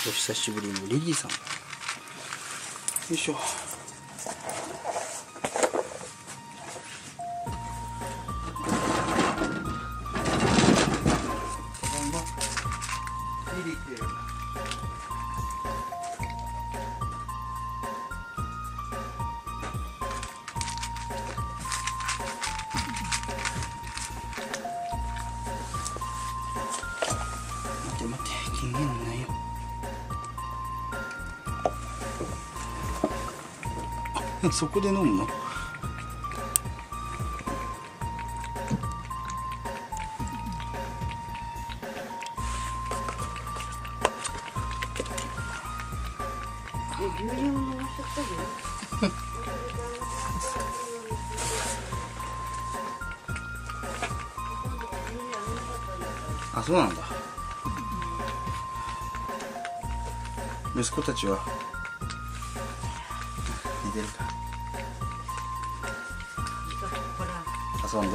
お久しぶりのリリーさん。よいしょ。リリー来てる。待って、金言ないよ。そこで飲むの？ 牛乳も飲ませちゃったよ。 あ、そうなんだ。息子たちは寝てるか。遊んで。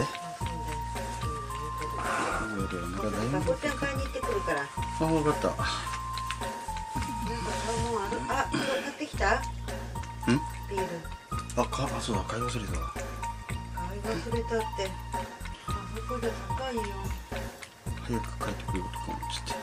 学校ちゃん買いに行ってくるから。 あ、分かった。 あ、買ってきた？ビール。 あ、そうだ、買い忘れたわ。 買い忘れたって。あそこで高いよ。 早く帰ってくることかもちって。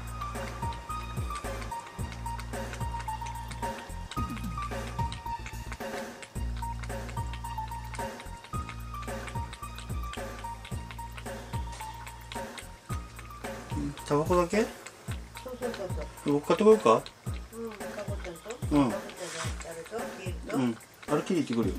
タバコだけ？ そう。 僕買ってこようか？ かぼちゃんと？ うん。 かぼちゃんとあれとビールと？ うん。あれ切り行ってくるよ。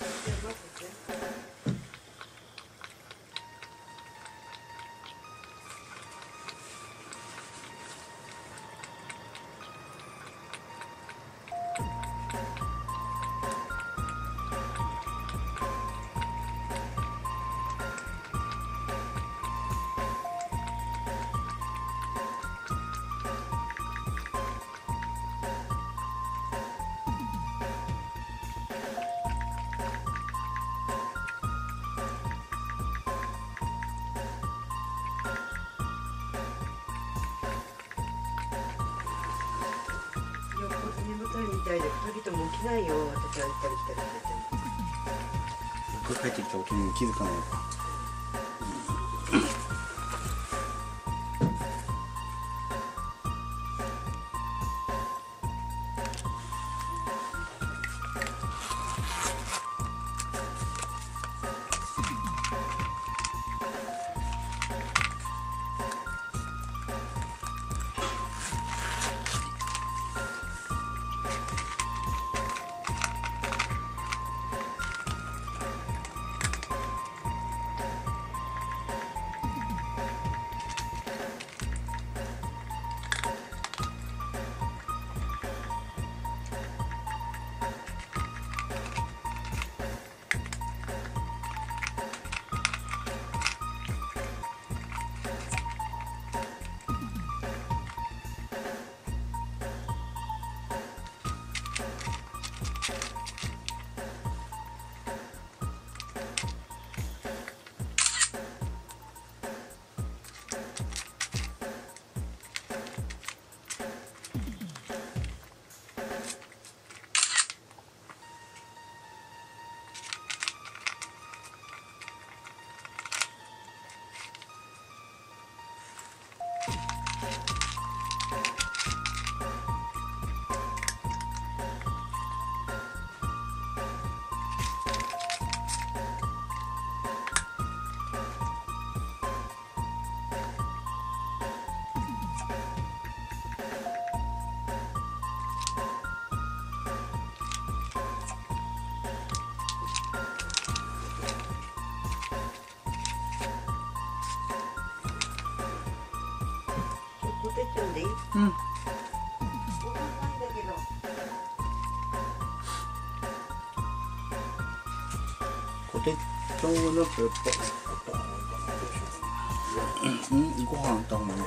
眠たいみたいで2人とも起きないよ。私は行ったり来たりしてて。 僕が帰ってきたお気に気づかないのか。 ポテチョンでいい？ うん。 ご飯ないんだけど。 ポテチョンのペッパー。ご飯あった方がいいか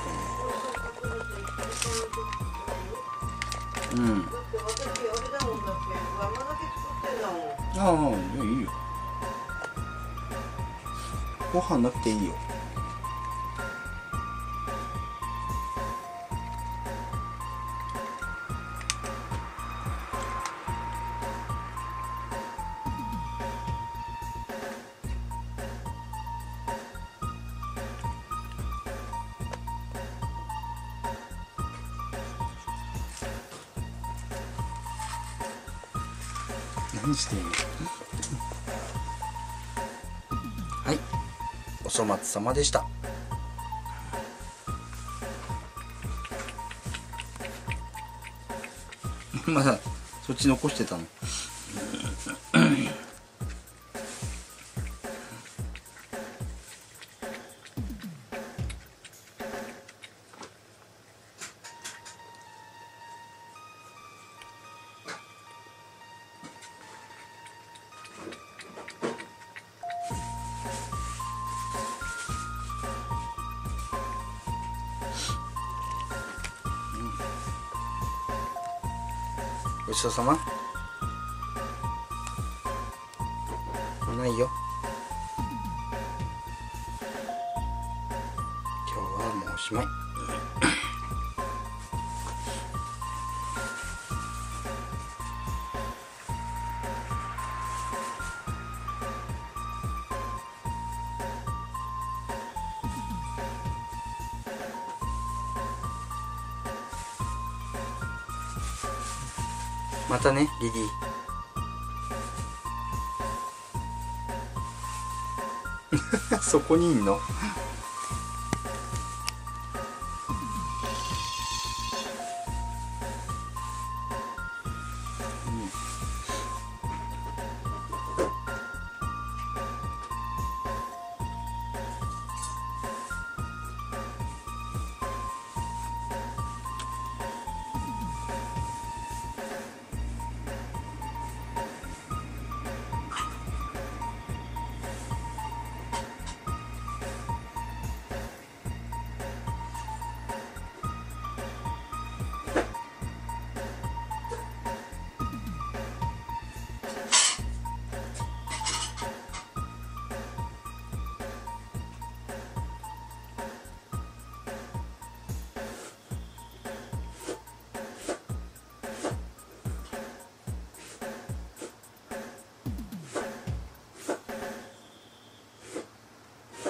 な。うん。 だって私あれだもんだって。甘酒作ってんだもん。 ああ、いいよ。ご飯なくていいよ。 何してんの。はい、お粗末様でした。まだそっち残してたの。ごちそうさま。ないよ。今日はもうおしまい。またね、リリー。そこにいんの。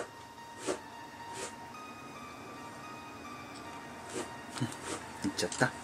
行っちゃった。